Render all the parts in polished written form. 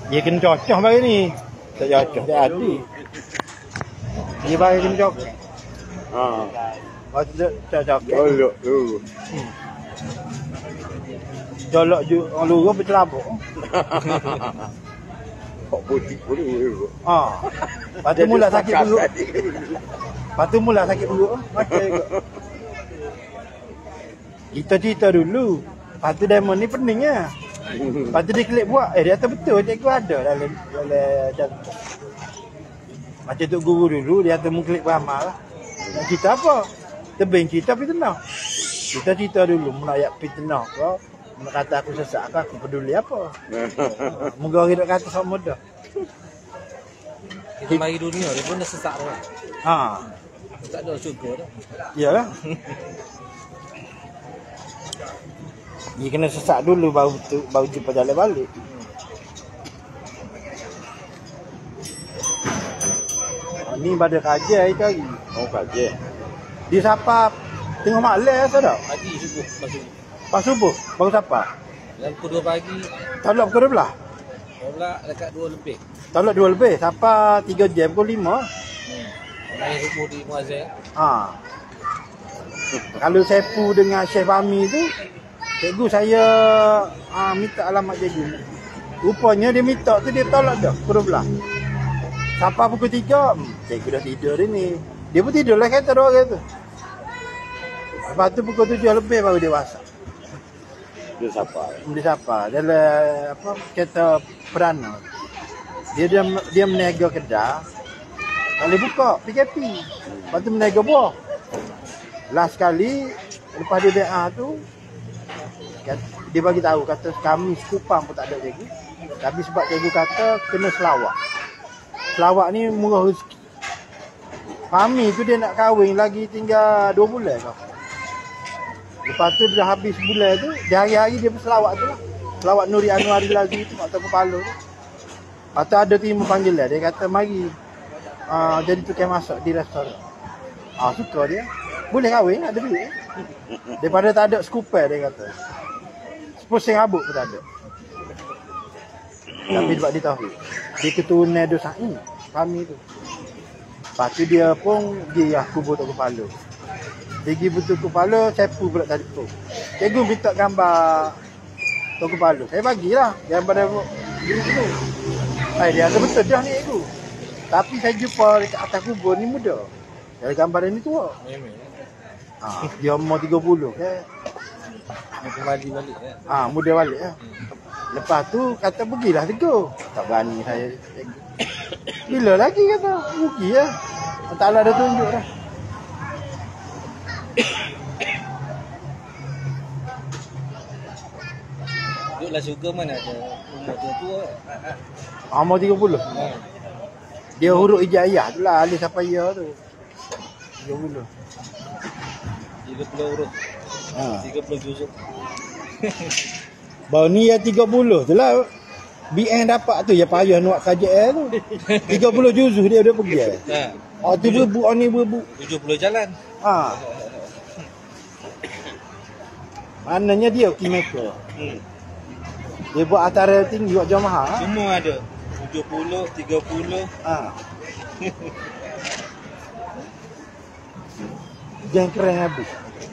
Dia kena cocok bagi ni. Tak cocok tak ada. Dia bagi kena cocok. Lepas tu cocok. Jolok tu. Jolok je orang luar bercelabuk. Kok putih dulu. Lepas tu mula sakit perut. Lepas tu mula sakit perut. Macam ikut. Kita cerita dulu. Lepas tu demo ni pening lah. Lepas tu dia klik buat. Dia kata betul cikgu ada dalam macam tu guru dulu. Dia kata mengklik beramal lah. Nak cerita apa? Tebing cerita fitnah. Kita cerita dulu. Menayak fitnah ke. Nak kata aku sesak ke. Aku peduli apa. Moga orang nak kata sama muda. Kita mari dunia. Dia pun dah sesak dah. Tak ada syukur dah. Yalah. Dia kena sesak dulu baru jumpa jalan balik. Ni pada kajian itu lagi. Oh kajian. Dia sapa tengok malam asal tak? Pagi subuh. Pas subuh baru sapa. Dalam pukul 2 pagi. Tolak pukul 12. Tolak dekat 2 lebih. Tolak 2 lebih. Sapa 3 jam pukul 5. Mari subuh di Muazzin. Kalau Sepu dengan Chef Ami tu, cikgu saya minta alamat cikgu. Rupanya dia minta tu dia tolak dah pukul 12. Sampai pukul 3, cikgu dah tidur dia ni. Dia pun tidur lah kata dua orang tu. Lepas tu pukul 7 lebih baru dia masak. Dia siapa? Dia siapa? Dia apa kereta perana. Dia meniaga kedai. Kali buka PKP. Lepas tu meniaga buah. Last kali lepas dia BA tu dia bagi tahu kata kami sekupang pun tak ada cikgu. Tapi sebab cikgu kata kena selawat. Selawat ni murah rezeki. Kami tu dia nak kahwin lagi tinggal 2 bulan kau. Lepas tu dah habis bulan tu, dia hari-hari dia berselawat tu lah. Selawat Nuri Anwari lagi tu mak tahu kepala tu. Lepas tu ada timu panggilan, dia kata mari jadi tukang masak di restoran. Suka dia. Boleh kahwin, ada duit. Daripada tak ada skupai dia kata. Pusing habuk pun tak ada. Tapi sebab dia tahu. Dia keturunan Dosai. Kami tu. Lepas tu dia pun pergi kubur Tok Kepala. Pergi betul kepala, Sepu pula telefon. Cikgu minta gambar Tok Kepala. Saya bagilah gambar dia guru tu. Dia ada betul dah ni cikgu. Tapi saya jumpa dekat atas kubur ni muda. Dari gambar ni tua. Dia umur 30 kan. Kembali balik ya. Muda balik ya. Lepas tu kata pergilah tegur. Tak berani saya. Bila lagi kata pergi ya. Taklah dah tunjuk dah. Duduklah syurga mana ada umur tua. Umur 30. Dia huruf ijazah tu lah alih sampai ya tu. 30. 30 huruf. 30 juzuk. Baru ni yang 30 tu lah. BN dapat tu ya payah nak KJL tu. 30 juzuk dia pergi. Tu berebut ni berebut. 70 jalan. Maknanya dia keymaker. Dia buat antara tinggi buat jamaah. Semua ada. 70, 30. Jangan keren habis.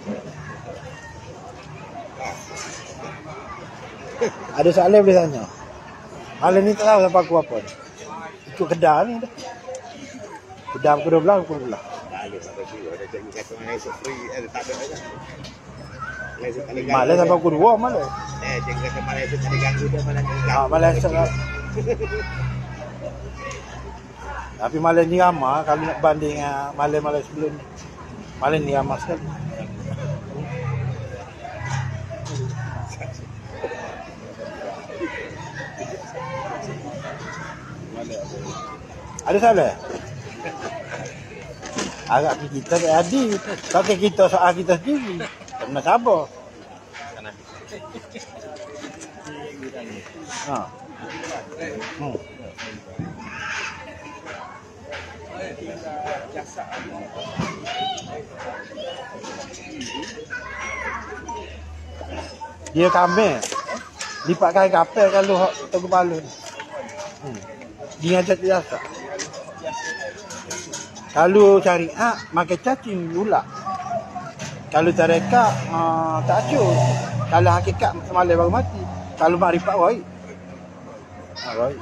Ada soalan boleh tanya. Malam ni tak tahu siapa aku apa ni. Ikut kedai ni dah. Kedai pukul 12, pukul 12. Malam sampai pukul 2 malam. Cikgu kata malam esok tak ada ganggu dah malam ni. Malam esok lah. Tapi malam ni ramah kalau nak banding malam-malam sebelum ni. Malam ni ramah sekali. Ada salah? Agak kita tak ada. Pakai kita soal kita sendiri. Tak pernah sabar. Dia kambing. Lipat kain kapel kalau Tok Kepala ni. Dia ngajak biasa. Kalau syariat makan cacing pula. Kalau tarekat tak acur. Kalau hakikat semalam baru mati. Kalau makrifat baik. Baik.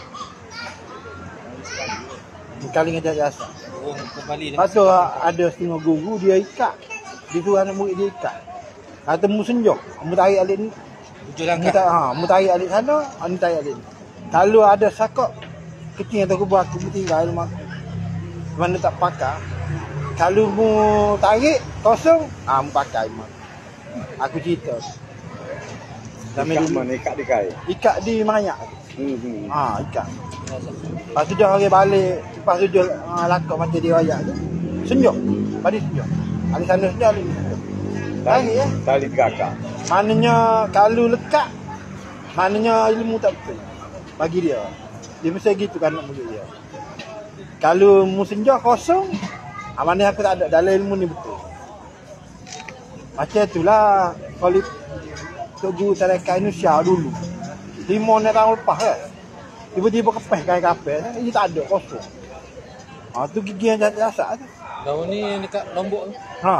Kali ngajak biasa. Kembali Lepas tu ada setengah guru dia ikat. Dia tu anak murid dia ikat. Kata mu senjok. Mu tarik alik ni. Tujuh langkah. Mu tarik alik sana, ni tarik alik ni. Kalau ada sakok kecil atau kubur aku tinggal rumah aku. Mana tak pakai. Kalau mu tarik kosong, mu pakai mak. Aku cerita. Ikat mana? Ikat di kai. Ikat di Merayak. Ikat. Lepas tu dia orang balik. Lepas tu dia lakak macam dia rayak tu. Senjok. Pada senjok. Ada sana senjok ada ni. Tarik ya. Tali kakak. Maknanya kalau lekat, maknanya ilmu tak betul. Bagi dia. Dia mesti gitu kan nak mulut dia. Kalau mu senjok kosong, maknanya aku tak ada dalam ilmu ni betul. Macam itulah kalau Tok Guru Tarekat Indonesia dulu. 5 tahun lepas kan. Tiba-tiba kepeh kain kapel, dia tak ada kosong. Tu gigi yang jasa tu. Daun ni dekat Lombok tu.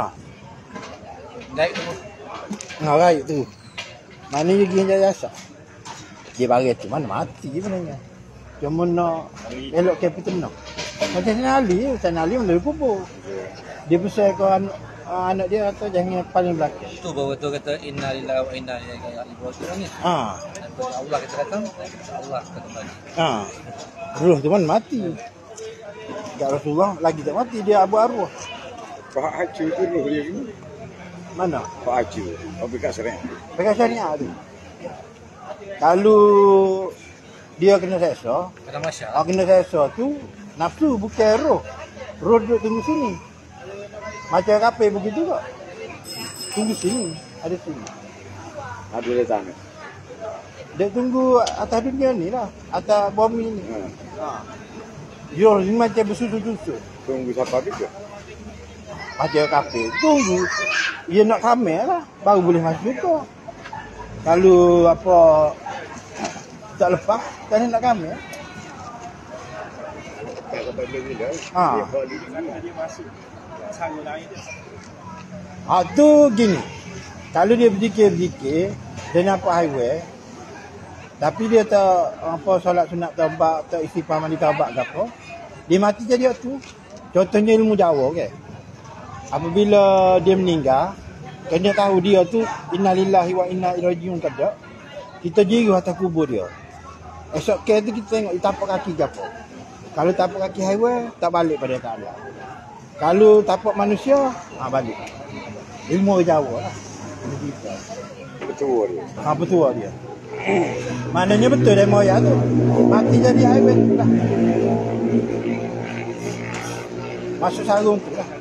Naik tu. Right tu. Mana gigi yang jasa? Dia bagi tu mana mati sebenarnya. Cuma nak elok kapital nak. Macam Sayyidina Ali melalui kubur. Dia pesan ke anak dia atau jangan paling belakang. Tu baru tu kata inna lillahi wa inna ilaihi raji'un ni. Allah kita datang, Allah kita kembali. Ruh tu mana mati. Tak Rasulullah lagi tak mati, dia abu arwah. Pak Haji tu roh dia ni. Mana? Pak Haji. Kat Serang. Pakai syariah tu. Kalau dia kena seksa, Kena masya. kena seksa tu nafsu bukan roh. Roh duduk tunggu sini. Macam kapal begitu kok. Tunggu sini, ada sini. Ada di sana. Dia tunggu atas dunia ni lah, atas bumi ni. Dia ni macam bersusun-susun. Tunggu siapa juga. Macam kapal, tunggu. Dia nak kamera lah, baru boleh masuk ke. Kalau apa tak lepas, tak nak kamera. Kalau tak boleh dia. Ah. Dia balik di sana. Tu gini. Kalau dia berzikir, dia nampak highway. Tapi dia tak apa solat sunat taubat, tak istighfar mandi taubat ke apa. Dia mati jadi tu. Contohnya ilmu Jawa ke. Apabila dia meninggal, kena tahu dia tu innalillahi wa inna ilaihi raji'un kada. Kita jiru atas kubur dia. Esok ke tu kita tengok dia tapak kaki ke apa. Kalau tapak kaki highway, tak balik pada keadaan. Kalau tapak manusia, balik. Ilmu Jawa lah. Betul dia. Betul dia. Maknanya betul dia moya tu. Mati jadi highway tu lah. Masuk sarung tu lah.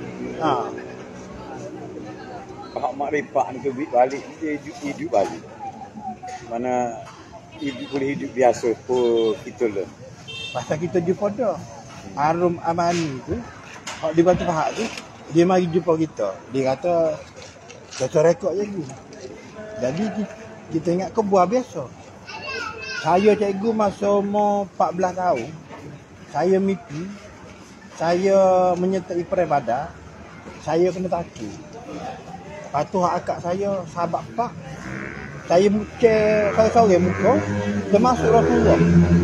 Pak makrifat ni tu balik dia hidup balik. Mana hidup boleh hidup biasa pun kita lah. Pasal kita jumpa dah. Harum Amani tu, hak di Batu Pahat tu, dia mari jumpa kita. Dia kata kita rekod je ni. Jadi kita ingat ke buah biasa. Saya cikgu masa umur 14 tahun. Saya mimpi saya menyertai peribadatan. Saya kena takut. Lepas tu akak saya sahabat pak. Saya saya sorang muka termasuk Rasulullah.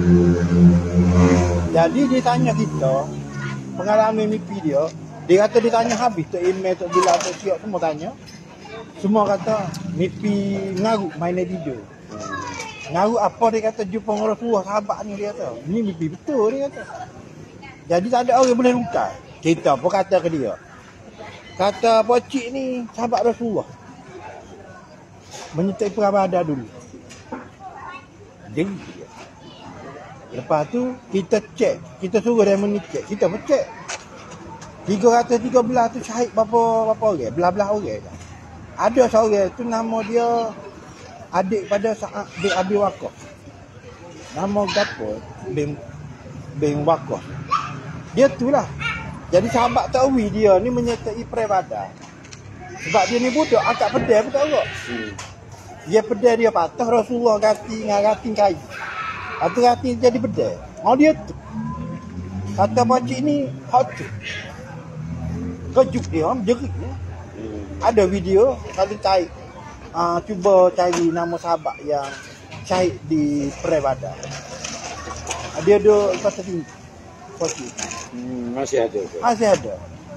Jadi dia tanya kita pengalaman mimpi dia. Dia kata dia tanya habis Tok Imeh, Tok Bilal, Tok Siok semua tanya. Semua kata mimpi ngarut main tidur. Ngarut apa dia kata jumpa dengan Rasulullah sahabat ni dia kata. Ni mimpi betul dia kata. Jadi tak ada orang boleh rungkai. Kita pun kata ke dia. Kata pocik ni sahabat Rasulullah. Menyertai perabada dulu. Jadi lepas tu kita cek. Kita suruh dia mencek. Kita pun cek. 313 tu syahid berapa orang? Belah-belah orang. Ada seorang tu nama dia adik pada Sa'ad bin Abi Waqqas. Nama gapo? Bin Waqqas. Dia tu lah. Jadi sahabat Ta'wi dia ni menyertai peribadatan. Sebab dia ni budak angkat pedal pun tak agak. Dia pedal dia patah Rasulullah ganti dengan ranting kayu. Hati-hati jadi bedai. Oh dia tu. Kata pakcik ni hot tu. Kejut dia, jerit dia. Ada video kalau cari cuba cari nama sahabat yang syahid di Perai Badar. Dia ada pasal tinggi. Pakcik. Masih ada tu. Masih ada.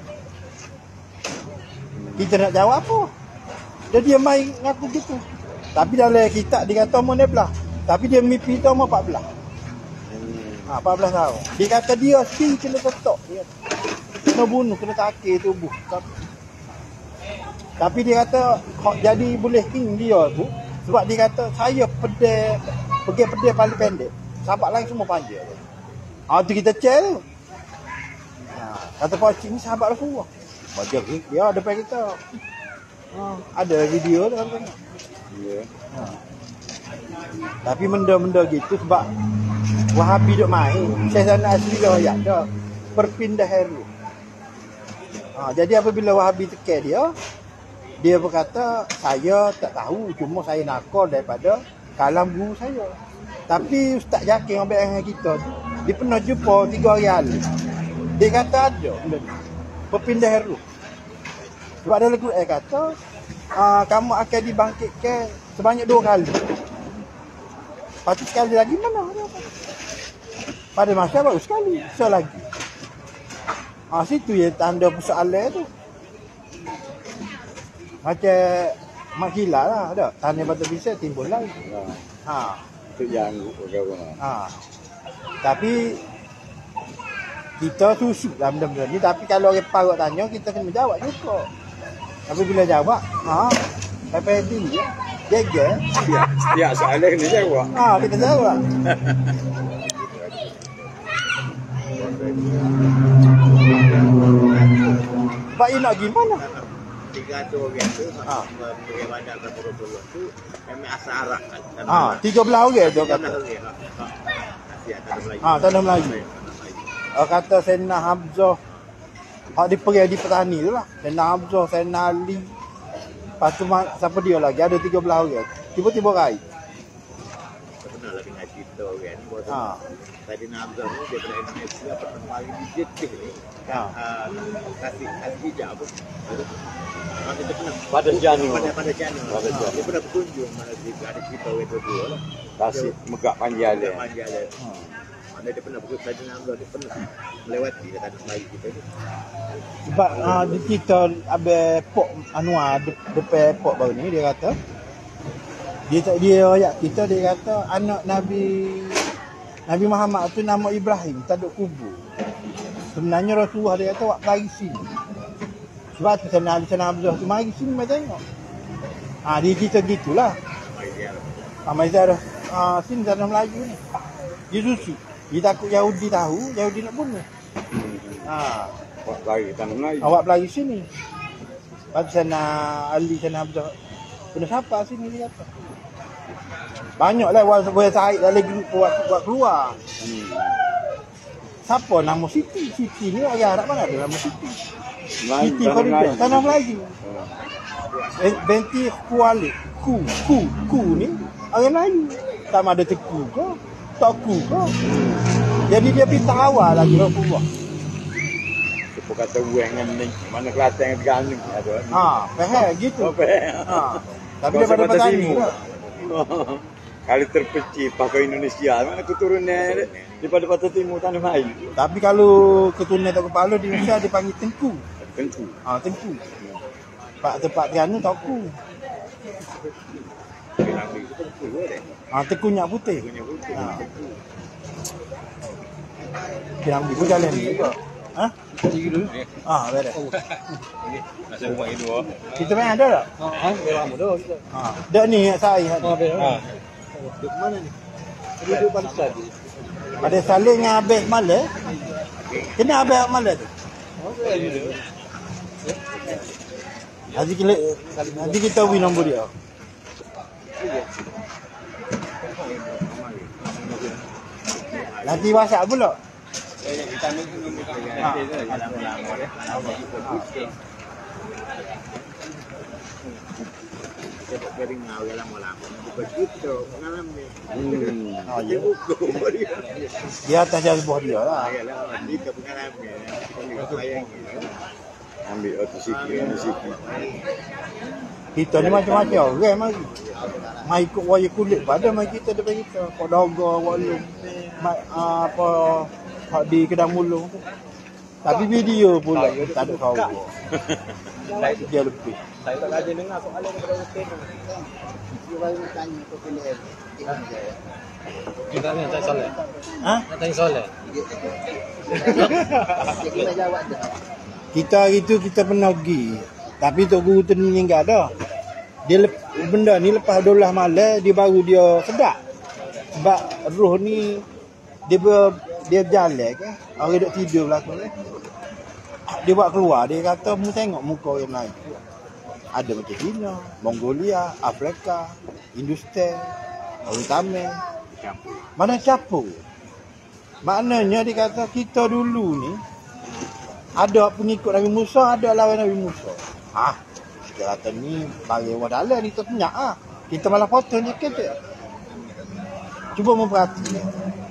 Kita nak jawab apa? Dia main ngaku gitu. Tapi dalam kitab dia kata umur 16. Tapi dia mimpi tu umur 14. 14 tahun. Dia kata dia si kena ketok. Dia kena bunuh, kena takir tubuh. Tapi dia kata jadi boleh king dia tu sebab dia kata saya pergi pedai paling pendek. Sahabat lain semua panjang. Tu kita cek tu. Kata pakcik ni sahabat Rasulullah. Baca dia depan kita. Ada video tu kan. Ya. Tapi benda-benda gitu sebab Wahabi duk main. Saya sana asli ayat dah. Berpindah hari. Jadi apabila Wahabi tekan dia berkata saya tak tahu, cuma saya nakal daripada kalam guru saya. Tapi Ustaz Jakin ambil dengan kita tu, dia pernah jumpa 3 hari lalu. Dia kata ada benda ni. Berpindah hari. Sebab dalam Quran kata kamu akan dibangkitkan sebanyak 2 kali. Lepas tu sekali lagi mana ada apa? Pada masa baru sekali, sekali lagi. Situ ya tanda persoalan tu. Macam makilah lah ada. Tanda batu bisa timbul lagi. Itu janggut bagaimana. Tapi kita susuk lah benda-benda ni. Tapi kalau orang parut tanya, kita kena jawab juga. Tapi bila jawab, PPD ya. Jaga. Setiap soalan kena jawab. Kita jawab. Pak Ina gimana? 300 orang tu bagaimana kata Rasulullah tu memang asal Arab kan. 13 orang tu kata. Tanah Melayu. Kata Sayyidina Hamzah hak dipergi di petani tu lah. Sayyidina Hamzah, Sayyidina Ali. Lepas tu siapa dia lagi? Ada 13 orang. Tiba-tiba rai. Pernah lagi ngaji tu kan. Sayyidina Hamzah ni dia pernah Indonesia pertama kali di Jeddah ni. Kasih hijab apa? Pada Janu. Pada Janu. Dia pernah berkunjung mana ada cerita orang berdua lah. Kasih megak panjalan. Mana dia pernah berkunjung Sayyidina Hamzah, dia pernah melewati dekat Melayu kita tu. Sebab di kita ada pok Anwar depan pok baru ni dia kata dia ayat kita dia kata anak Nabi Muhammad tu nama Ibrahim tak ada kubur. Sebenarnya Rasulullah dia kata wak mari sini. Sebab tu sana Hamzah tu mari sini mai tengok. Dia kita gitulah. Mai ziarah. Sini tanah Melayu ni. Dia susu. Dia takut Yahudi tahu, Yahudi nak bunuh. Awak lari tanah Melayu. Awak pelari sini. Lepas sana Ali sana Hamzah. Kena siapa sini dia kata. Banyaklah orang Said dalam grup buat keluar. Siapa nama Siti? Siti ni orang Arab mana ada nama Siti? Siti Khadijah, tanah Melayu. Binti Khuwailid. Ku ni orang Melayu. Sama ada teku ke? Taku ke? Jadi dia pergi awal lagi Rasulullah. Siapa kata uang dengan ni. Mana Kelantan dengan Terengganu ada. Faham gitu. Tapi daripada petani lah. Kalau terpecih pakai Indonesia, mana keturunan daripada Patah Timur Tanah Melayu. Tapi kalau keturunan tak kepala di Indonesia dipanggil Tengku. Tengku. Tengku. Tempat Terengganu Tengku. Tengku Nyak Putih. Piramli pun jalan ni juga. Pergi dulu. Beres. Masa buat itu. Kita main ada tak? Memang mudah kita. Dak ni saya. Mana ni? Duduk pada tadi. Ada saling dengan Abang Malah. Kena Abang Malah tu. Nanti kita win nombor dia. Nanti WhatsApp pula. kita tak kering ngau lama-lama. Begitu mengalami. Oh, Dia ya. buku dia. Di atas jazbah dia lah. Ayalah, kita mengalami. Kita sayang. Ambil sikit. Kita ni macam-macam orang mari. Mai ikut wayang kulit pada mai kita depan kita. Kau doga walung. Apa hak di Kedang Mulung tu. Tapi video pula tak ada kau. Dia lebih. Saya tak ada dengar soalan daripada Ustaz. Dia baru tanya tu pilih. Kita ni nak tanya soalan. Ha? Nak tanya soalan. Dia kena jawab dah. Kita hari tu kita pernah pergi. Tapi Tok Guru tu meninggal dah. Dia benda ni lepas 12 malam dia baru dia sedap. Sebab roh ni dia berjalan kan. Orang duduk tidur belakang ni. Dia buat keluar, dia kata mu tengok muka orang lain. Ada macam China, Mongolia, Afrika, Hindustan, orang Tamil. Mana campur. Maknanya dia kata kita dulu ni ada pengikut Nabi Musa, ada lawan Nabi Musa. Dia kata ni bagi orang dalam ni terpenyak ah. Kita malah potong sikit je. Cuba memperhatikan.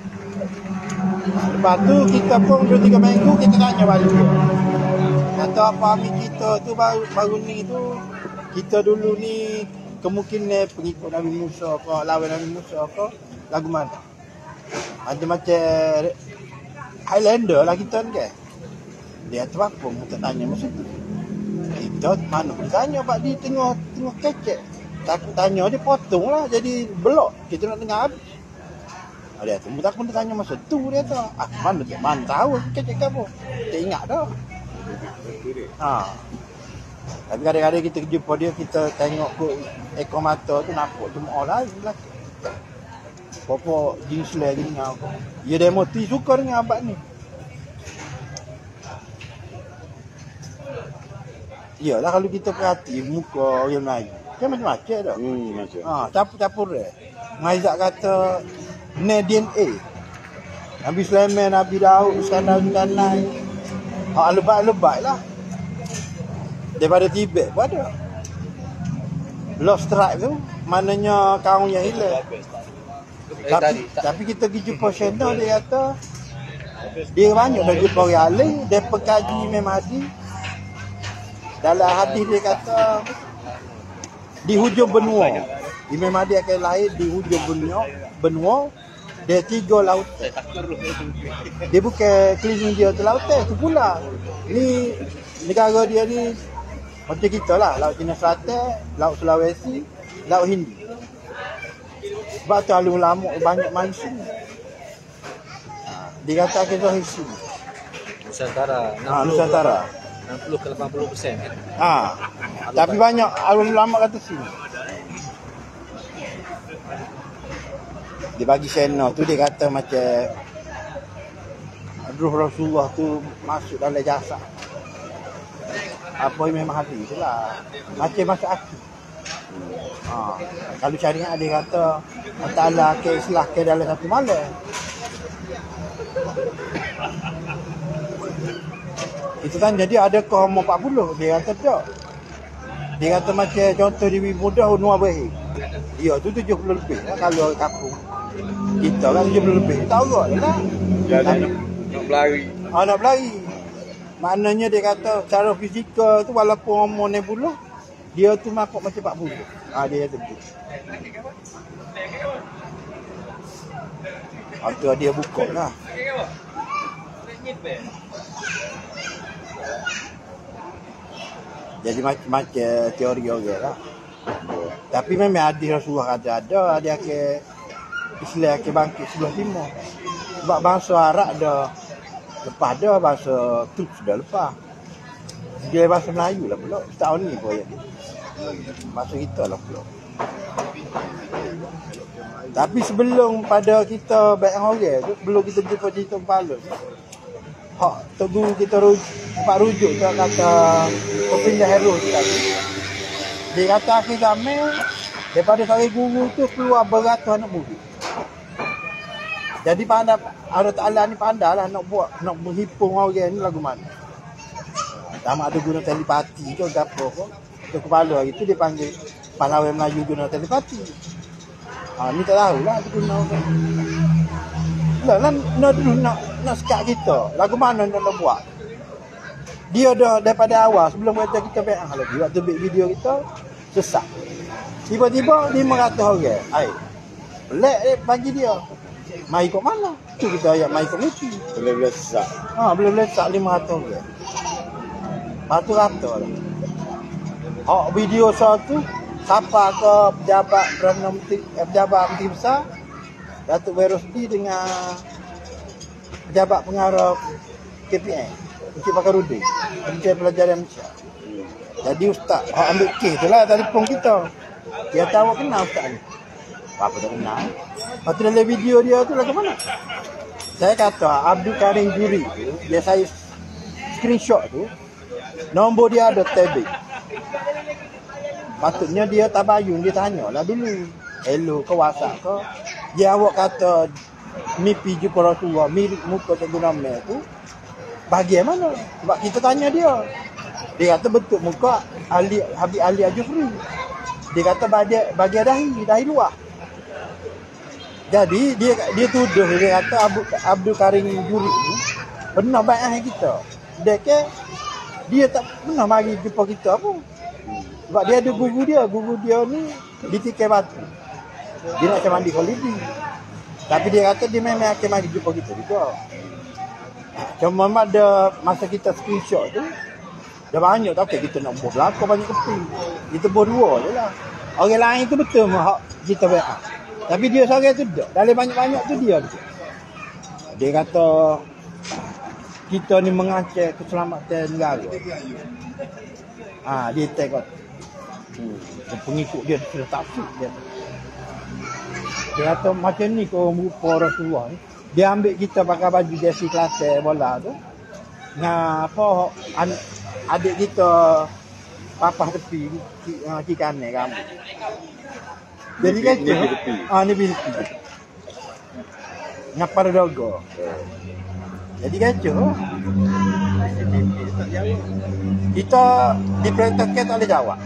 Lepas tu kita pun 2-3 minggu kita tanya balik. Kata apa ambil kita tu baru ni tu kita dulu ni kemungkinan pengikut Nabi Musa ke lawan Nabi Musa ke lagu mana? Macam-macam Highlander lah kita ni kan. Dia tu apa kita tanya masa tu. Kita mana pun tanya pak dia tengah kecek. Takut tanya dia potong lah jadi blok. Kita nak tengah habis. Dia tu tak pun tanya masa tu dia tu. Mana tahu kecek apa. Tak ingat dah. Tapi kadang-kadang kita jumpa dia kita tengok ke ekor mata tu nampak cuma orang lain lah. Apa jenis lagi ni apa. Dia demo ti suka dengan abad ni. Iyalah kalau kita perhati muka orang lain. Kan macam-macam dah. Macam. Campur-campur dia. Maizak kata ne DNA. Nabi Sulaiman, Nabi Daud, Iskandar dan lain. Lebat-lebat lah. Daripada Tibet pun ada. Lost tribe tu maknanya kaum yang hilang. Tapi kita pergi jumpa China dia kata dia banyak dah jumpa orang alim, dia pekaji Imam Mahdi. Dalam hadis dia kata di hujung benua Imam Mahdi akan lahir di hujung benua dia 3 lautan. Dia bukan keliling dia tu lautan tu pula. Ni negara dia ni macam kita lah, Laut Cina Selatan, Laut Sulawesi, Laut Hindi. Sebab tu alim ulama banyak main sini. Dia kata kita sini. Nusantara. Nusantara. 60 ke 80% kan. Tapi banyak alim ulama kata sini. Dia bagi channel tu dia kata macam ruh Rasulullah tu masuk dalam jasad. Apa Imam Mahdi tu lah. Macam masuk aku. Kalau syariat dia kata Allah Ta'ala akan islahkan dalam satu malam. Itu kan jadi adakah umur 40? Dia kata tak. Dia kata macam contoh di mudah Unua Bahir. Dia tu 70 lebih lah kalau orang kampung. Kita kan 70 lebih. Tahu tak lah. Jadi nak berlari. Nak berlari. Maknanya dia kata secara fizikal tu walaupun umur 60, dia tu nampak macam 40. Dia kata begitu. Tu dia buka lah. Jadi macam-macam teori orang lah. Tapi memang hadis Rasulullah kata ada ke Islam ke bangkit sebelah timur. Sebab bangsa Arab dah lepas dah, bahasa Turk sudah lepas. Dia bahasa Melayu lah pula. Setahun ni pun yang bahasa kita lah pula. Tapi sebelum pada kita baik orang tu, sebelum kita jumpa cerita kepala Tok Guru kita rujuk tu kata Perpindah Hero tu tadi. Dia kata akhir zaman daripada sari guru tu keluar beratus anak murid. Jadi pandai Allah Ta'ala ni pandai lah nak berhipung orang ni lagu mana. Tak ada guna telepati ke apa ke. Itu kepala itu dia panggil pahlawan Melayu guna telepati. Ni tak tahulah aku guna apa. Lah nak sekat kita. Lagu mana nak buat? Dia dah daripada awal sebelum kita beang lagi waktu buat video kita sesak. Tiba-tiba 500 orang. Pelik bagi dia. Mai kok mana? Tu kita ayat mai kok mesti. Boleh sesak. Boleh sak 500 orang. Rata-rata lah. Video satu siapa ke pejabat Perdana Menteri, pejabat Menteri Besar Datuk Werosdi dengan pejabat pengarah KPN Encik Bakarudin Menteri Pelajaran Malaysia. Jadi ustaz ambil kes tu lah telefon kita. Dia tahu kenal ustaz ni. Apa tak kenal. Lepas tu dalam video dia tu lagu mana? Saya kata Abdul Karim Juri tu, dia saya screenshot tu, nombor dia ada tabik. Patutnya dia tabayun, dia tanyalah dulu. Hello ke WhatsApp ke? Dia awak kata mimpi jumpa Rasulullah, mirip muka Cikgu Namel tu. Bahagian mana? Sebab kita tanya dia. Dia kata betul muka Habib Ali Al-Jufri. Dia kata bahagian dahi luar. Jadi dia tuduh, dia kata Abdul Karim Juri ni pernah baik kita. Dia tak pernah bagi jumpa kita pun. Sebab dia ada guru dia ni di Tikai Batu. Dia nak mandi kolidi. Tapi dia kata dia memang akan mari jumpa kita juga. Cuma ada masa kita screenshot tu, dah banyak tak kita nak buat belakang banyak keping. Kita buat dua je lah. Orang lain tu betul mah kita baik. Tapi dia seorang tu tak. Dalam banyak-banyak tu dia. Dia kata kita ni mengancam keselamatan negara. Dia tengok. Pengikut dia sudah taksir dia. Dia kata macam ni kau rupa Rasulullah ni. Dia ambil kita pakai baju jersey Kelantan bola tu. Dengan apa adik kita papah tepi kiri kanan rambut. Jadi kan tu ni tepi. Ngapa dogo. Jadi kan tu kita diperintahkan tak boleh jawab.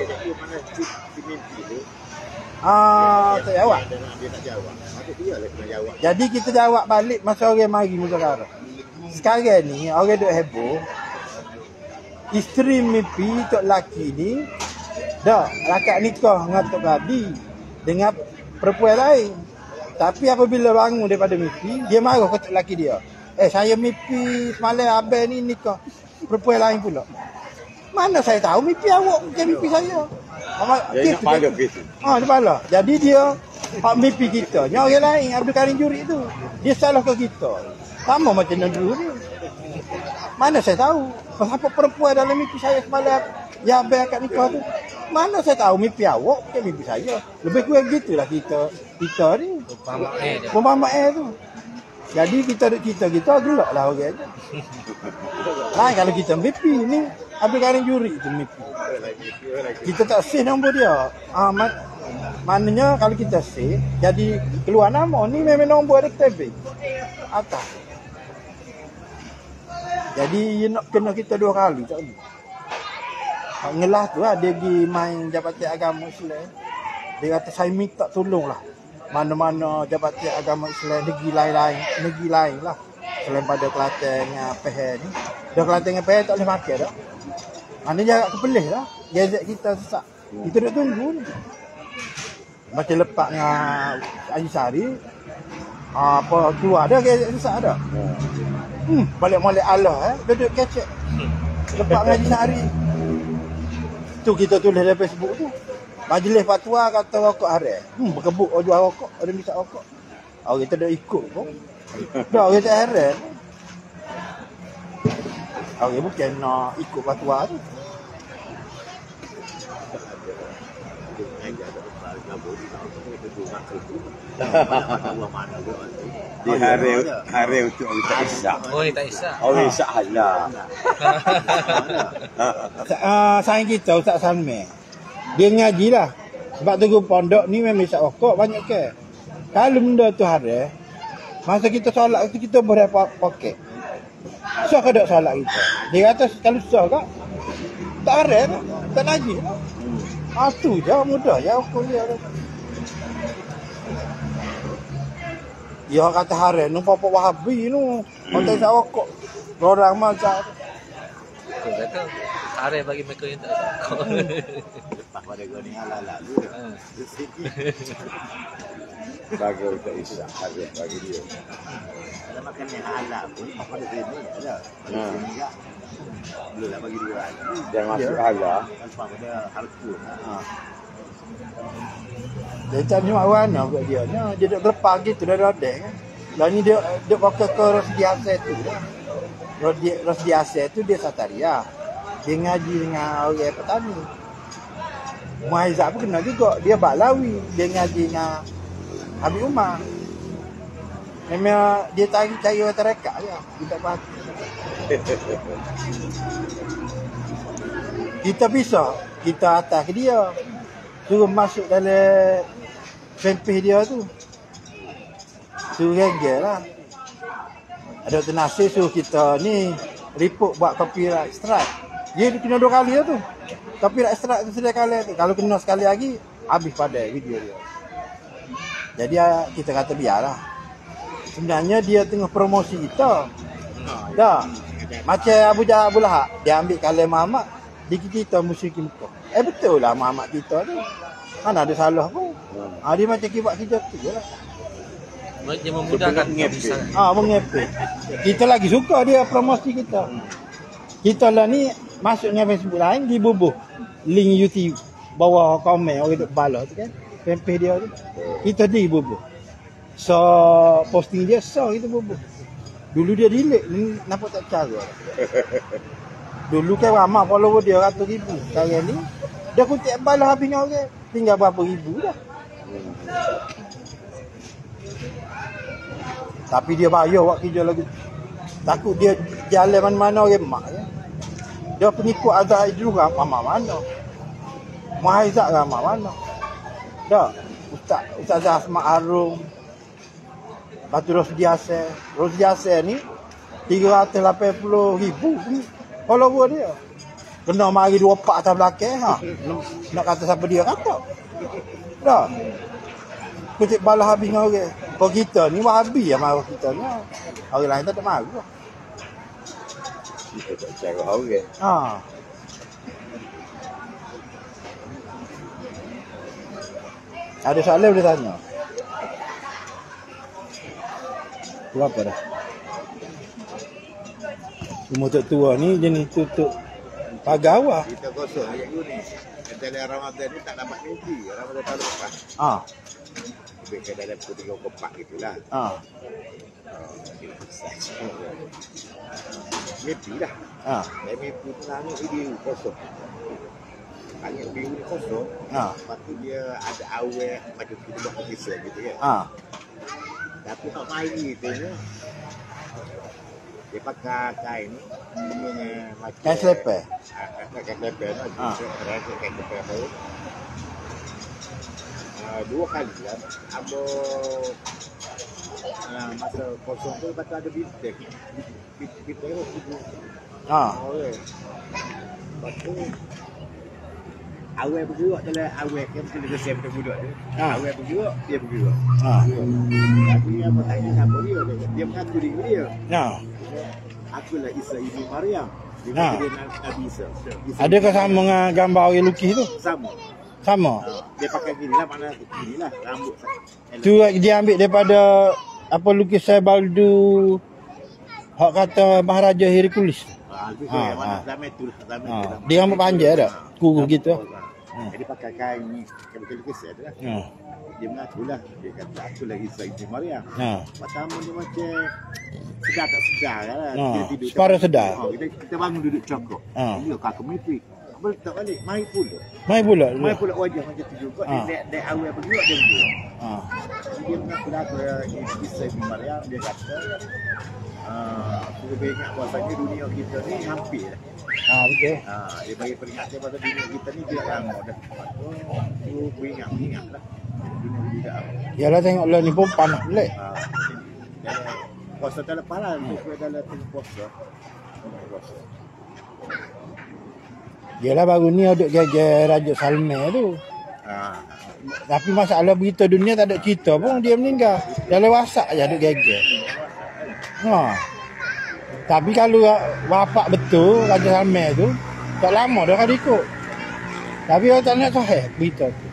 Tak jawab. Jadi kita jawab balik masa orang mari muka sekarang. Sekarang ni orang duk heboh. Isteri mimpi tok laki ni dah akad nikah dengan tok Gadi dengan perempuan lain. Tapi apabila bangun daripada mimpi, dia marah ke tok laki dia. Saya mimpi semalam abang ni nikah perempuan lain pula. Mana saya tahu mimpi awak bukan mimpi saya. Dia pala gitu. Dia pala. Jadi dia mimpi kita. Yang orang lain Abdul Karim Juri tu. Dia salah ke kita. Sama macam dulu ni. Mana saya tahu. Apa perempuan dalam mimpi saya semalam yang abang akad nikah tu. Mana saya tahu mimpi awak bukan mimpi saya. Lebih kurang gitulah kita ni. Pempamak tu. Jadi kita gelak lah orang je. Kalau kita mimpi ni Abdul Karim Juri tu mimpi. Kita tak save nombor dia. Maknanya kalau kita save, jadi keluar nama ni memang nombor ada tabik atas. Jadi nak kena kita 2 kali tak boleh. Ngelah tu lah dia pergi main Jabatan Agama Islam. Dia kata saya minta tolonglah. Mana-mana Jabatan Agama Islam negeri lain lah. Selain pada Kelantan dengan Pahang ni. Dah Kelantan dengan Pahang tak boleh makan dah. Mana jarak kepelih lah. Gazet kita sesak. Kita duduk tunggu ni. Macam lepak dengan Haji Sari. Apa keluar dah gazet sesak dah. Balik-balik Allah duduk kecek. Lepak dengan Haji Sari. Tu kita tulis dalam Facebook tu. Majlis fatwa kata rokok haram. Berkebuk jual rokok, ada misal rokok. Orang kita dah ikut pun. Dah orang tak heran. Orang bukan nak ikut fatwa tu. Di hari untuk orang tak isyak. Oh, tak isyak. Orang isyak halal. Sayang kita Ustaz Salmeh. Dia ngaji lah. Sebab tunggu pondok ni memang isyak rokok banyak ke. Kalau benda tu haram, masa kita solat itu kita boleh poket. Sah ke tak solat kita? Dia kata kalau sah kak, tak haram, tak najis. Tu je mudah je hukum dia tu. Ya kata haren nu papa Wahabi nu. Konten saya kok orang macam Tu kata are bagi mereka yang tak ada rokok. Lepas pada kau ni halal lalu. Bagi untuk Islam harus bagi dia. Kalau makan yang halal pun apa ada sini ada. Sini enggak. Belum nak bagi dua lagi. Jangan masuk halal. Lepas pada harus. dia tanya mana kat dia. Dia duduk berlepas gitu dah rodek kan. Lah ni dia pakai ke Rosdi Asep tu dah. Rosdi Asep tu dia Sataria. Dia ngaji dengan orang petani. Muaizat pun kena juga. Dia Baklawi. Dia ngaji dengan Habib Umar. Memang dia tarik cara tarekat je. Dia tak faham. Kita bisa. Kita atas ke dia. Suruh masuk dalam fanpage dia tu. Suruh reggae lah. Ada Dr. Nasir suruh kita ni report buat copyright strike. Dia kena 2 kali lah tu. Copyright strike tu sudah kali tu. Kalau kena sekali lagi, habis pada video dia. Jadi kita kata biarlah. Sebenarnya dia tengah promosi kita. Dah. Macam Abu Jahal Abu Lahab. Dia ambil kalam Muhammad. Dikit kita musyrik Mekah. Betul lah Muhammad kita tu. Mana ada salah pun. Dia macam kibat kita tu je lah. Dia memudahkan mengepek. Mengepek. Kita lagi suka dia promosi kita. Kita lah ni masuknya Facebook lain dibubuh. Link YouTube bawah komen orang duk balas tu kan. Fanpage dia tu. Kita dibubuh. So posting dia kita bubuh. Dulu dia delete ni nampak tak cara. Dulu kan ramai follower dia 100,000. Sekarang ni dia kutip balas habisnya orang. Tinggal berapa ribu dah. Tapi dia bayar buat kerja lagi. Takut dia jalan mana-mana orang mak ya. Dia pengikut Azhar Idrus mana-mana. Muhaizat mana-mana. Dah. Ustaz Asma Arum. Batu Rosdi Asep. Rosdi Asep ni 380,000 follower dia. Kena mari 24 atas belakang Nak kata siapa dia kata. Dah. Kutip balas habis dengan orang. Kalau kita ni Wahabi yang marah kita ni. Orang lain tak marah. Kita tak cara orang. Ada soalan boleh tanya? Berapa dah? Rumah tua ni jenis tutup pagar awak. Kita kosong ayat dulu ni. Dalam Ramadan ni tak dapat mimpi. Ramadan tak lepas. Lebih ke dalam putih kopak gitulah. Mimpi dah. Dan mimpi nangis dia kosong. Angin biru ni kosong. Lepas tu dia ada awet macam kita buat kisah gitu kan. Tapi tak main gitu ni. Dia pakai kain ni. Macam Kain selepeh? Kain selepeh ni. Kain selepeh baru. 2 kali lah. Masa kosong tu lepas tu ada bintik. Bintik tu. Lepas tu awal bergerak dalam awal kan mesti dia siap budak tu. Awal bergerak, dia bergerak. Tapi apa tanya siapa dia mengaku diri dia. Akulah Isa Ibu Maryam. Dia Nabi Isa. Adakah sama dengan gambar orang lukis tu? Sama. Dia pakai gini lah, mana gini lah rambut. Tu dia ambil daripada apa lukisan Baldu hak kata Maharaja Hercules. Zaman tu lah. Dia rambut panjang dah. Kuruh gitu. Jadi pakai kain ni, kain kisah tu lah. Dia mengaku lah. Dia kata aku lagi Isa Ibu Maryam. Pertama dia macam sedar tak sedar lah. Tidur separuh sedar. Kita bangun duduk cokok. Dia kakak mimpi. Boleh tak balik, mai pula wajah macam tu juga. Dia awal bergerak dia bergerak. Dia mengaku lah aku Isa Ibu Maryam. Dia kata aku lebih ingat bahasanya dunia kita ni hampir lah. Betul. Dia bagi peringatan pada dunia kita ni dia lama dah. Aku beringat lah. Dunia tidak apa. Yalah tengoklah ni pun panas pelik. Puasa tak lepas lah. Dia dalam tengah puasa. Yelah baru ni duk geger Raja Salman tu. Tapi masalah berita dunia tak ada cerita pun dia meninggal. Dalam WhatsApp je duk geger. Tapi kalau bapak betul Raja Salman tu, tak lama dah akan ikut. Tapi orang tak nak sahih berita tu.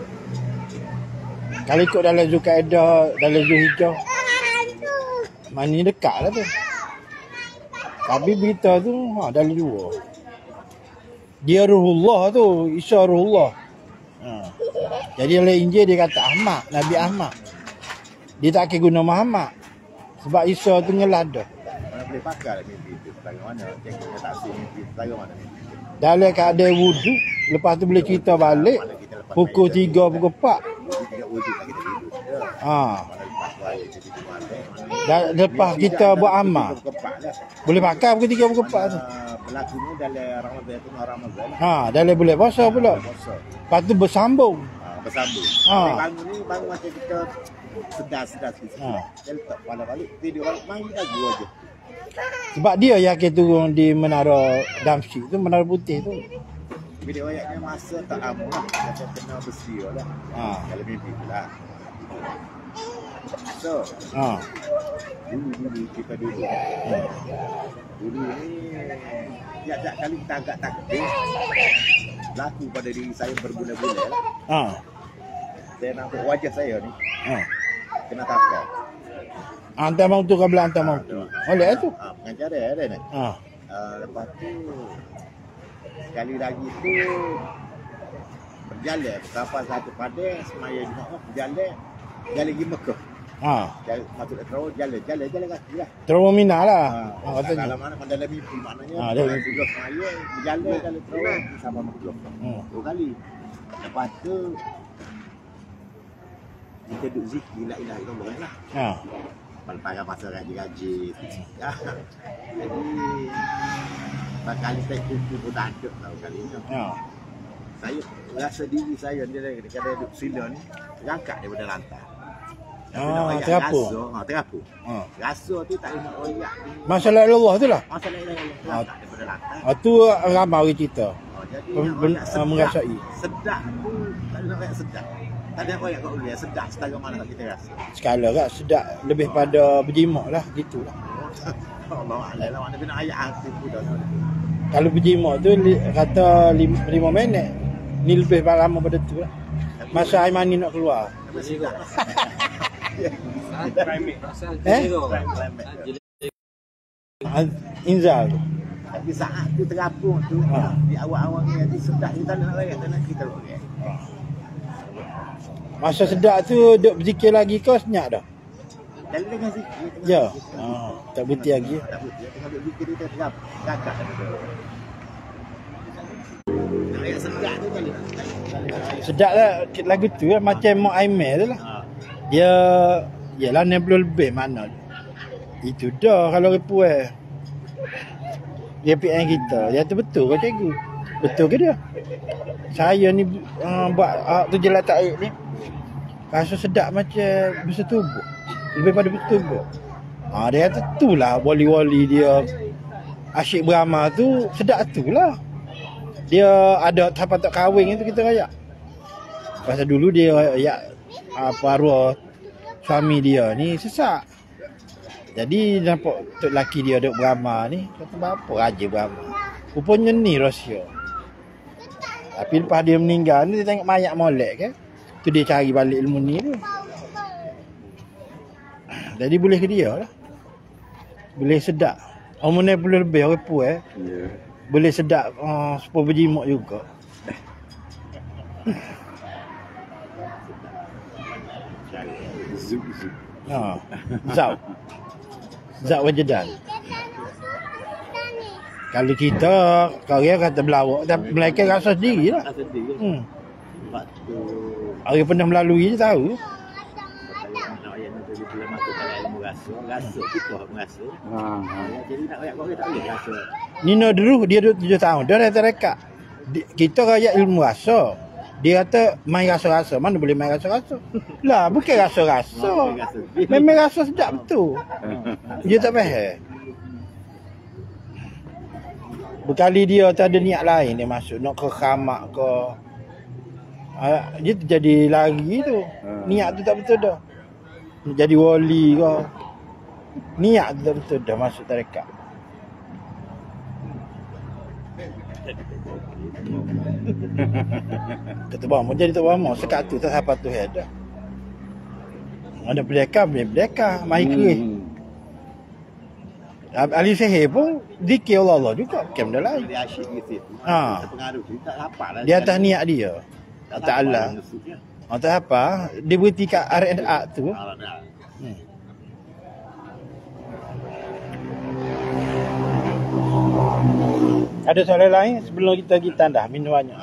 Kalau ikut dalam Zulkaidah, dalam Zulhijjah, mana dekat lah tu. Tapi berita tu dalam dua. Dia Ruhullah tu, Isa Ruhullah. Jadi dalam Injil dia kata Ahmad, Nabi Ahmad. Dia tak kira guna Muhammad. Sebab Isa tu ngelada. Mana boleh pakai mimpi itu? Bagaimana? Jangan tak si mimpi itu. Bagaimana mimpi itu? Dalam keadaan wudhu, lepas tu boleh cerita balik. Pukul 3, pukul 4. Tidak wujud lagi kita hidup. Lepas kita buat amal. Boleh pakai pukul 3, pukul 4 tu. Berlaku ni dalam Ramadan tu Ramadan. Dalam boleh puasa pula. Lepas tu bersambung. Bersambung. Bangun ni bangun macam kita sedar sikit. Dia letak kepala balik, tidur balik, mandi lagi aja. Sebab dia yakin turun di Menara Damsyik tu, Menara Putih tu. Bila ayatnya masa tak lama lah, macam kena besi lah. Kalau mimpi pula. So, dulu kita dulu. Dulu ni tiap-tiap kali kita agak takbir, berlaku pada diri saya berbulan-bulan. Saya nampak wajah saya ni kena tapau. Hantar mau tu ke belah hantar mau tu. Oleh tu. Pengacara ada ni. Lepas tu sekali lagi tu berjalan kapal satu pada semaya Jumaat berjalan pergi Mekah. Jalan masuk terus jalan kaki lah. Terus minah lah. Katanya. Kalau mana dalam mimpi maknanya dalam tugas semaya berjalan terus sampai Mekah. 2 kali. Lepas tu kita duduk zikir la ilaha illallah lah. Pada masa gaji-gaji. Jadi kali saya kumpul pun tak ada tahu kali ni. Saya rasa diri saya dia kata duduk sila ni terangkat daripada lantai. Terapung. Terapung. Rasa tu tak boleh nak royak ni. Masalah Allah tu lah. Masalah Allah terangkat daripada lantai. Tu ramai orang cerita. Jadi merasai. Sedap tu tak boleh nak royak sedap. Tak ada royak kat orang sedap setara mana kita rasa. Sekala kan sedap lebih pada berjimak lah gitulah. Allah Allah lah mana bina ayat hati pun dah. Kalau berjimak tu kata 5 minit. Ni lebih lama pada tu lah. Masa air mani nak keluar. Inzal tu. Tapi saat tu terapung tu di awal-awal ni sedap kita nak royak tak nak kita royak. Masa sedap tu duk berzikir lagi kau senyap dah. Dalam dengan zikir. Ya. Tak berhenti lagi. Tak berhenti. Tengah duk zikir dia terap. Kakak. Ayat sedap tu kali. Sedap lah lagu tu lah. Macam Mak Aimel tu lah. Dia yalah 60 lebih mana. Itu dah kalau repuan. Dia PM kita. Dia tu betul ke cikgu? Betul ke dia? Saya ni buat tu jelas tarik ni. Rasa sedap macam bersetubuh. Lebih pada bersetubuh. Dia kata tu lah wali-wali dia asyik beramal tu sedap tu lah. Dia ada siapa tak kahwin itu kita rayak. Pasal dulu dia rayak arwah suami dia ni sesak. Jadi nampak tok laki dia duk beramal ni. Kata apa raja beramal. Rupanya ni rahsia. Tapi lepas dia meninggal ni dia tengok mayat molek kan. Tu dia cari balik ilmu ni tu. Jadi boleh ke dia lah. Boleh sedap. Umurnya boleh lebih orang puas. Boleh sedap sepuluh berjimak juga. Zau wajadan. Kalau kita Korea kata belawak, tapi mereka rasa sendiri lah. Orang pernah melalui je tahu. Rasa kita merasa. Jadi nak rakyat Korea tak boleh rasa. Nino dulu dia duduk 7 tahun. Dia dah terdekat. Kita rakyat ilmu rasa. Dia kata main rasa-rasa. Mana boleh main rasa-rasa? Lah bukan rasa-rasa. Memang rasa sedap betul. Dia tak faham. Berkali dia tak ada niat lain dia masuk. Nak ke khamak ke. Dia terjadi lari tu. Niat tu tak betul dah. Nak jadi wali ke. Niat tu tak betul dah masuk tarekat. Ketua mau jadi ketua mau sekat tu tak apa tu ada. Ada berdeka, mai ke. Ali Sehir pun zikir Allah juga bukan benda lain. Dia asyik gitu. Terpengaruh tu tak dapat lah. Di atas niat dia. Allah Ta'ala. Tak apa, dia berhenti kat RNA tu. Ada soalan lain sebelum kita pergi tandah minum banyak.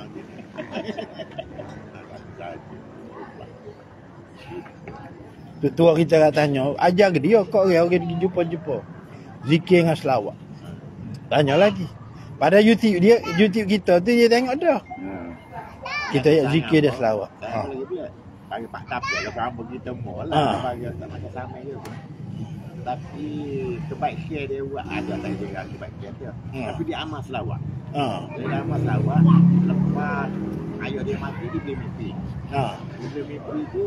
Tua kita nak tanya, ajar ke dia kok orang pergi jumpa-jumpa. Zikir dengan selawat. Tanya lagi. Pada YouTube kita tu dia tengok dah. Kita zikir dan selawat. Bagi Pak Tapia lah orang pergi temu lah. Bagi tak macam sama je. Tapi kebaik share dia buat ada tak dia kebaik share dia. Tapi dia amal selawat. Dia amal selawat lepas ayah dia mati dia beli mimpi. Dia beli mimpi tu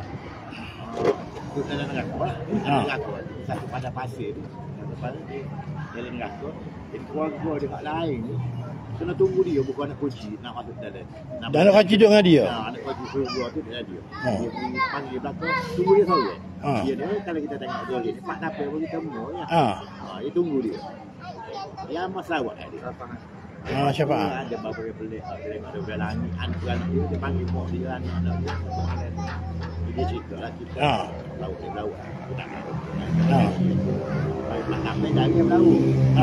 tu dalam neraka lah. Neraka satu pada pasir tu. Lepas tu dia dalam neraka. Jadi keluarga dia kat lain ni kena tunggu dia bukan nak kunci nak masuk dalam. Dan nak kunci duduk dengan dia. Nak kunci surga tu dia. Dia panggil belakang tunggu dia sorang. Dia kalau kita tengok dia ni Pak Tapia bagi temu ya. Dia tunggu dia. Dia amat selawat dia. Siapa? Ada beberapa pelik ada berani anak dia panggil mak dia anak dia. Dia cerita lah kita. Laut. Tak tahu. Pak Tapia dari laut.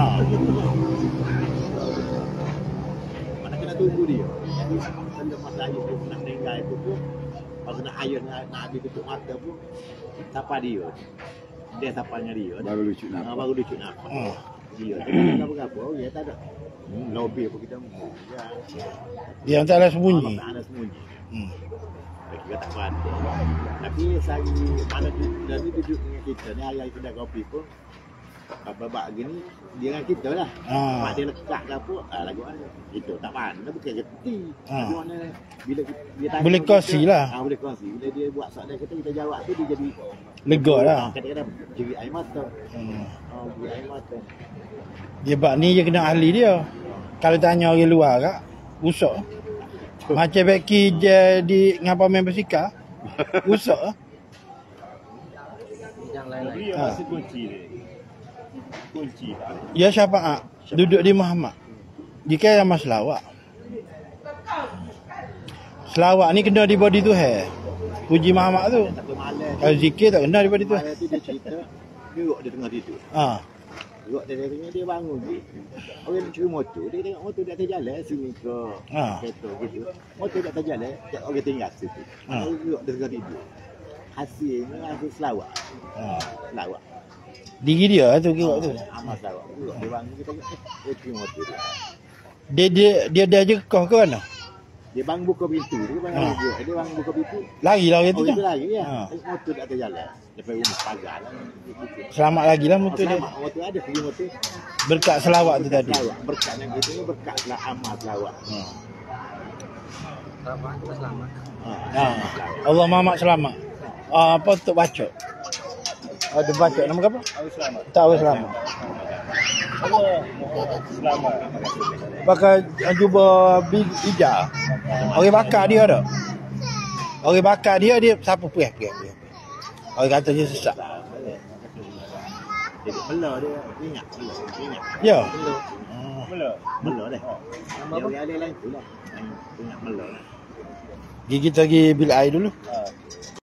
Mana kena tunggu dia. Jadi kalau masa ayah dia nak meninggal itu pun kalau nak ayah nak habis tutup mata pun siapa dia. Dia siapanya dia. Baru lucu nak. Baru lucu nak. Dia tak berapa. Dia tak ada. Lobby apa kita mau. Dia tak ada sembunyi. Tak ada sembunyi. Kita tak pandai. Tapi sehari mana dari duduk dengan kita ni ayah kedai kopi pun babak gini dia dengan kita lah. Mak dia lekat ke apa lagu mana. Itu tak pandai bukan reti. Lagu mana bila dia tanya boleh kongsi lah. Boleh kongsi. Bila dia buat soalan kita jawab tu dia jadi lega lah. Kadang-kadang jerit air mata. Jerit air mata. Dia bab ni je kena ahli dia. Kalau tanya orang luar kak, usok. Macam Becky jadi ngapa main bersika? Usok. Yang lain-lain. Dia masih kunci dia. Kunci. Ya syafaat. Duduk di Muhammad. Jika yang mas selawat. Selawat ni kena di body Tuhan. Puji Muhammad tu. Kalau zikir tak kena di body Tuhan. Malam tu dia cerita, dia tengah tidur. Duduk dia bangun je. Orang nak curi motor, dia tengok motor di atas jalan sini ke kereta gitu. Motor di atas jalan, orang tinggal situ. Duduk dia tengah tidur. Hasilnya hasil selawat. Selawat. Diri dia tu kira tu. Amal selawat. Duduk dia bangun dia tengok dia curi motor dia. Dia dah je kau ke mana? Dia bang buka pintu, dia bang buka pintu. Lari tu Dia kan? lari ya. Motor di atas jalan. Lepas rumah pagar lah. Selamat lagi lah motor dia. Motor ada pergi motor. Berkat selawat tu tadi. Berkat yang gitu ni berkat lah amal selawat. Selamat. Allah Muhammad selamat. Apa untuk baca? Ada baca nama apa? Selamat. Tahu selamat. Selamat. Pakai cuba bijak. Orang bakar dia dah. Orang bakar dia siapa perih. Orang kata dia sesak. Dia belah dia ingat. Ya. Belah dah. Dia ada lain tu lah. Ingat belah. Kita pergi bilik air dulu.